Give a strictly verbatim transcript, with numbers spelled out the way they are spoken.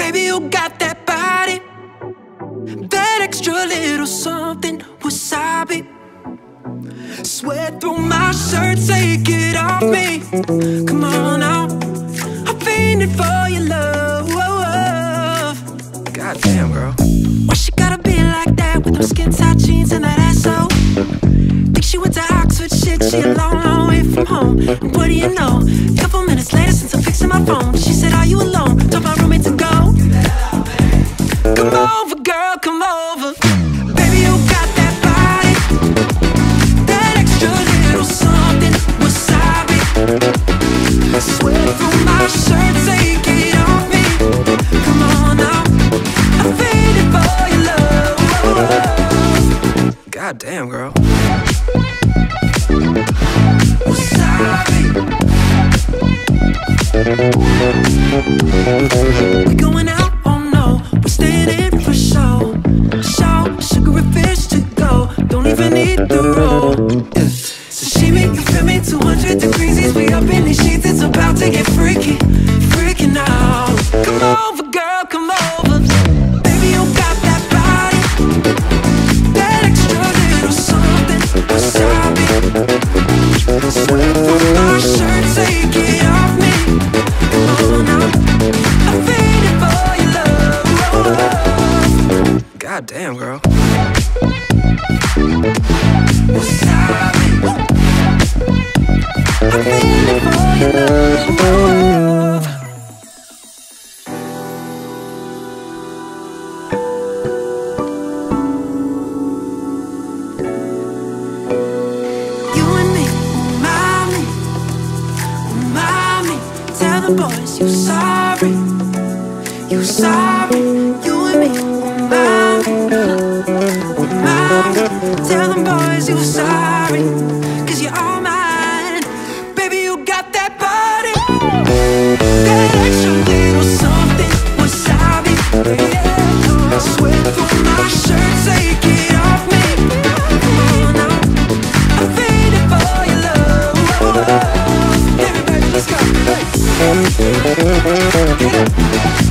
Baby, you got that body, that extra little something, wasabi. Sweat through my shirt, take it off me. Come on now, I'm fiending for your love. Goddamn, girl. Why she gotta be like that with those skin tight jeans and that asshole? Think she went to Oxford, shit, she a long, long way from home. And what do you know? Couple minutes later since I'm fixing my phone, she said, are you alone? Told my roommate to go. Come over, girl, come over. Baby, you got that body, that extra little something, wasabi. Sweat through my shirt, take it off me. Come on now, I'm feeling for your love. Goddamn, girl. Wasabi. We going out? Oh no, we're staying in for show. Show, sugary fish to go. Don't even need the roll. Yeah. Sashimi, you feel me? two hundred degrees, we up in these sheets. It's about to get freaky, freaking out. Come over, girl, come over. Baby, you got that body, that extra little something, wasabi. Sweat from my shirt, take it off me. Come on now, I'm feeling for your love. Goddamn, girl. Wasabi. I'm feeling for your love. You and me, mommy, mommy. Tell the boys you sorry, you sorry. You and me, mommy, mommy. Tell the boys you sorry, 'cause you're all mine. Baby, you got that body, that extra little something, wasabi. Yeah, sweat through my shirt, take it off me. Come on now, I'm feeling for your love. Everybody, let's go. Hey.